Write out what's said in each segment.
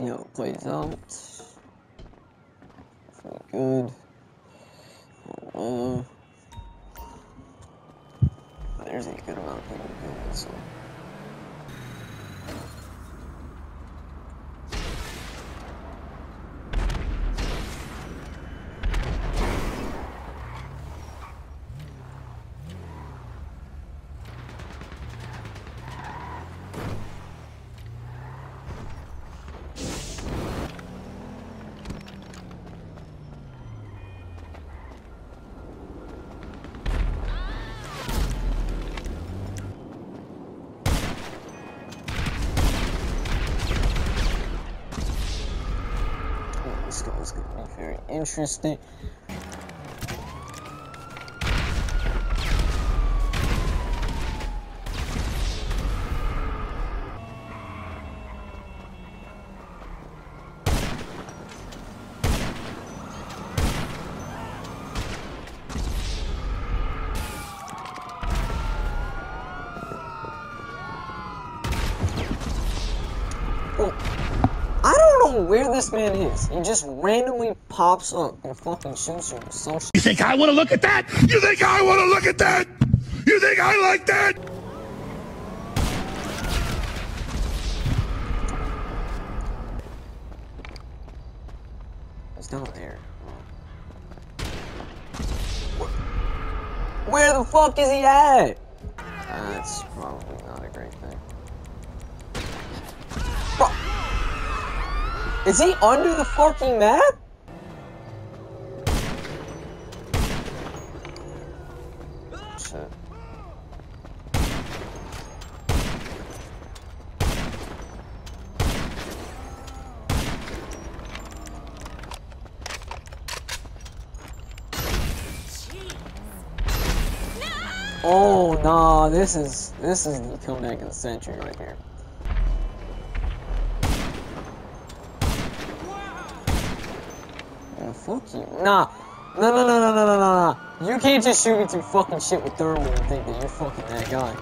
see how it plays out. Pretty good. There's a good amount of people doing this, so. This is going to be very interesting. I don't know where this man is. He just randomly pops up and fucking shoots you with some shit. You think I want to look at that? You think I want to look at that? You think I like that? He's down there. Where the fuck is he at? That's probably not a great thing. Bro. Is he under the fucking map? Shit. Oh nah, this is the comeback of the century right here. Fuck you. Nah. No. You can't just shoot me through fucking shit with thermal and think that you're fucking that guy.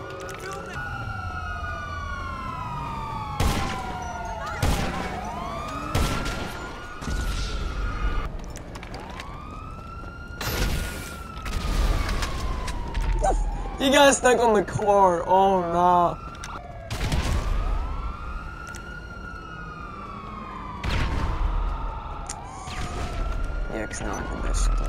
You got stuck on the car. Oh nah. Yeah, cause now I can miss it.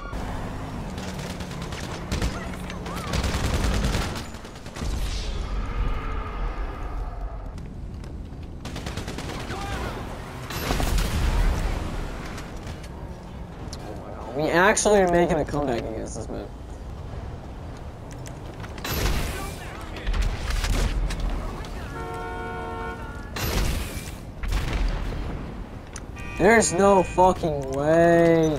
Oh my god, we actually are making a comeback against this man. There's no fucking way.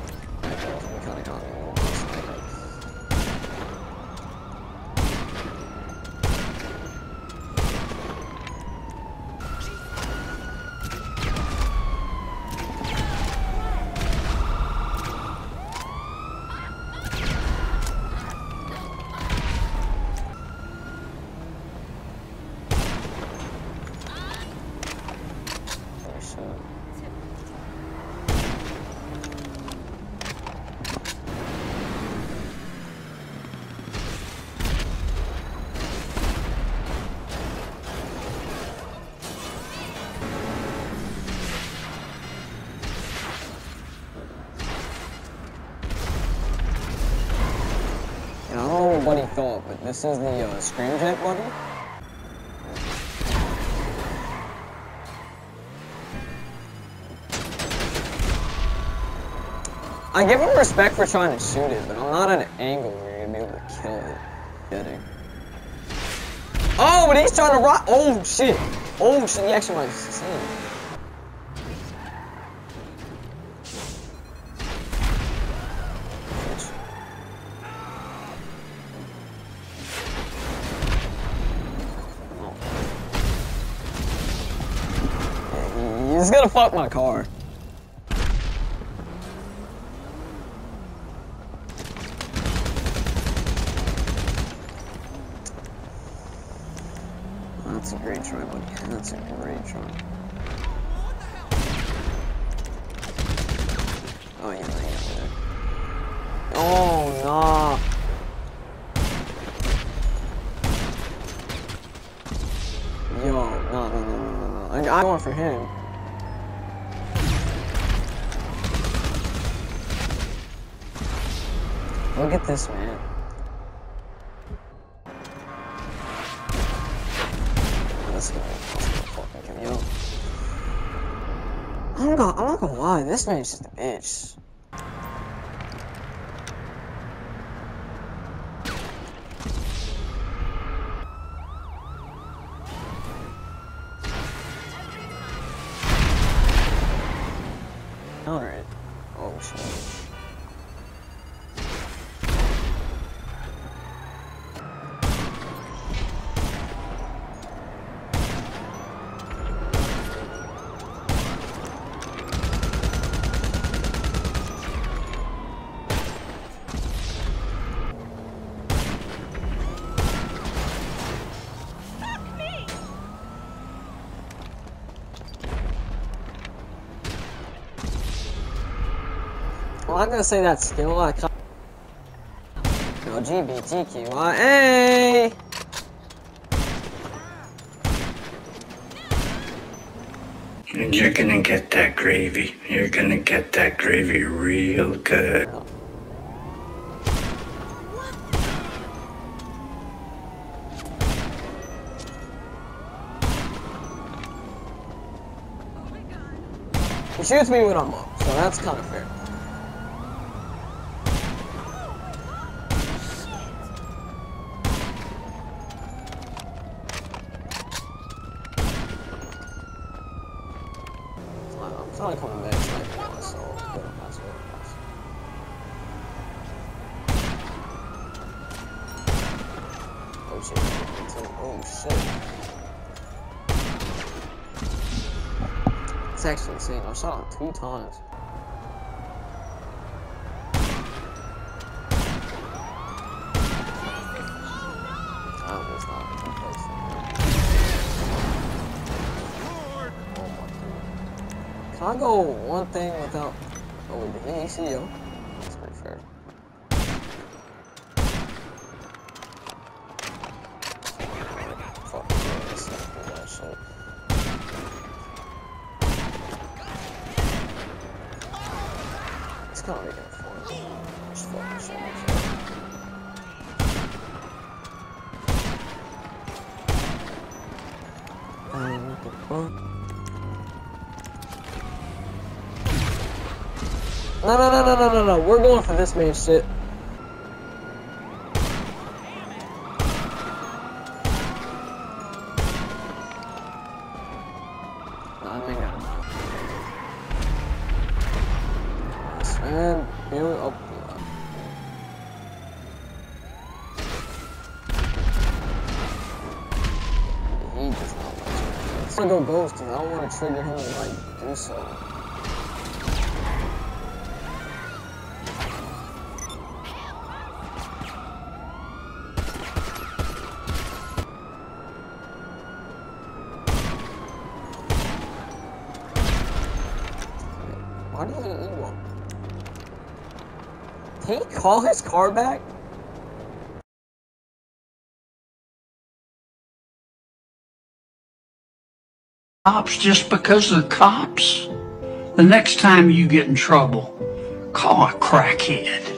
I don't know what he thought, but this is the scramjet button. I give him respect for trying to shoot it, but I'm not at an angle where you're gonna be able to kill it. Kidding. Oh, but he's trying to rock. Oh shit. Oh shit, he actually might succeed. He's gonna fuck my car. That's a great try, buddy. That's a great try. out for him. Look at this man. Let's go. Fucking give me up. I'm not gonna lie, this man's just a bitch. Alright. Oh shit. Well, I'm gonna say that skill, LGBTQIA. And you're gonna get that gravy. You're gonna get that gravy real good. He shoots me when I'm up, so that's kind of fair. I'm trying to come back to like one, so go to pass. Oh shit. Oh shit. It's actually insane. I shot him 2 times. Oh, it's not. Can I go one thing without... Oh, wait, did he see you? That's pretty fair. Fuck, let's not do that shit. It's kind of making it fun. Just fucking shit. What the fuck? No, we're going for this man's shit. And here we go. He does not want to. I'm gonna go ghost because I don't want to trigger him to like do so. Why do you need one? Can he call his car back? Cops just because of the cops? The next time you get in trouble, call a crackhead.